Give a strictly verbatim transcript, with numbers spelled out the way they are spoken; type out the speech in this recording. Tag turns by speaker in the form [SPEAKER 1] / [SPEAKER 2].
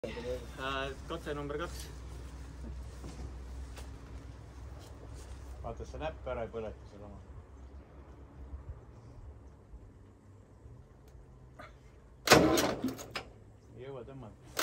[SPEAKER 1] Katse number kaks.
[SPEAKER 2] vaata, see näpp ära ei põleta seal oma. ei jõua tõmmata.